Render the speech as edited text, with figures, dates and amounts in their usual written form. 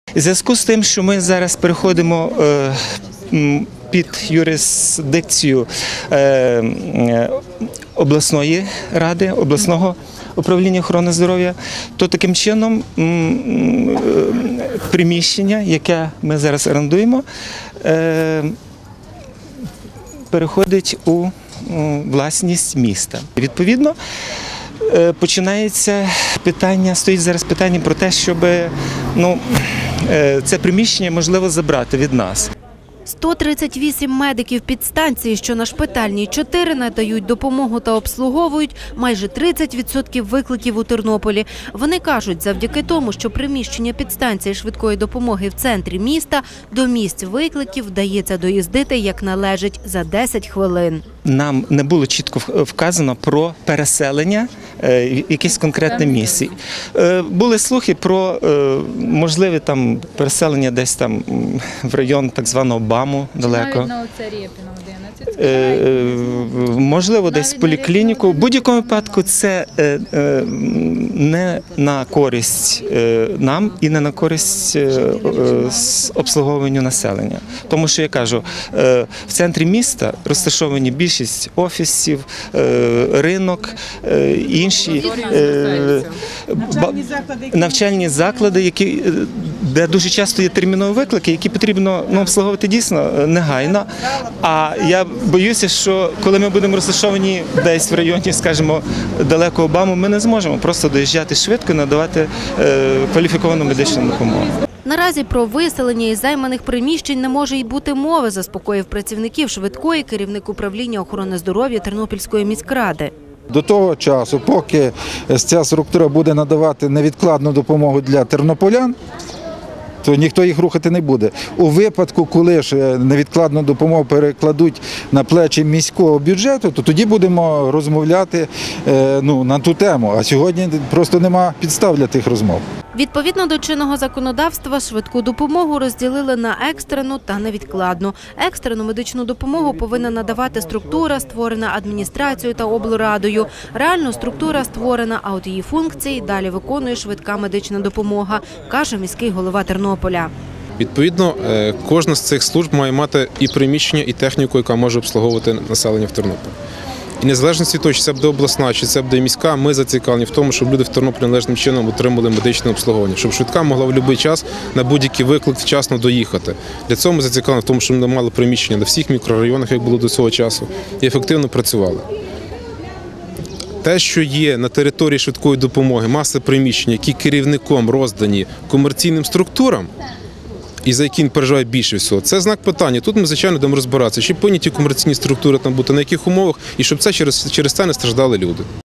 У зв'язку з тим, що ми зараз переходимо під юрисдикцію обласної ради, обласного управління охорони здоров'я, то таким чином приміщення, яке ми зараз орендуємо, переходить у власність міста. Відповідно, стоїть зараз питання про те, щоб це приміщення можливо забрати від нас. 138 медиків підстанції, що на Шпитальній 4 надають допомогу та обслуговують майже 30% викликів у Тернополі. Вони кажуть, завдяки тому, що приміщення підстанції швидкої допомоги в центрі міста, до місць викликів вдається доїздити, як належить, за 10 хвилин. Нам не було чітко вказано про переселення в якесь конкретне місце. Були слухи про можливе там переселення десь там в район так званого БАМу далеко. Навіть на оце Рєпіна 11. Можливо, десь в поліклініку. В будь-якому випадку це не на користь нам і не на користь обслуговуванню населення. Тому що, я кажу, в центрі міста розташовані більшість офісів, ринок, інші навчальні заклади, де дуже часто є термінові виклики, які потрібно обслуговувати дійсно негайно. А я боюся, що коли ми будемо розташовані десь в районі, скажімо, далекого БАМу, ми не зможемо просто доїжджати швидко і надавати кваліфіковану медичну допомогу. Наразі про виселення із займаних приміщень не може й бути мови, заспокоїв працівників швидкої керівник управління охорони здоров'я Тернопільської міськради. До того часу, поки ця структура буде надавати невідкладну допомогу для тернополян, то ніхто їх рухати не буде. У випадку, коли ж невідкладну допомогу перекладуть на плечі міського бюджету, то тоді будемо розмовляти на ту тему. А сьогодні просто нема підстав для тих розмов. Відповідно до чинного законодавства, швидку допомогу розділили на екстрену та невідкладну. Екстрену медичну допомогу повинна надавати структура, створена адміністрацією та облрадою. Реально структура створена, а от її функції далі виконує швидка медична допомога, каже міський голова Тернополя. Відповідно, кожна з цих служб має мати і приміщення, і техніку, яка може обслуговувати населення в Тернополі. І незалежно від того, чи це буде обласна, чи це буде міська, ми зацікавлені в тому, щоб люди в Тернополі належним чином отримали медичне обслуговування, щоб швидка могла в будь-який час на будь-який виклик вчасно доїхати. Для цього ми зацікавлені в тому, щоб ми мали приміщення на всіх мікрорайонах, як було до цього часу, і ефективно працювали. Те, що є на території швидкої допомоги маси приміщень, які керівником роздані комерційним структурам, і за яким переживає більше всього, це знак питання. Тут ми, звичайно, будемо розбиратися, чи повинні ті комерційні структури там бути, на яких умовах, і щоб це через це не страждали люди.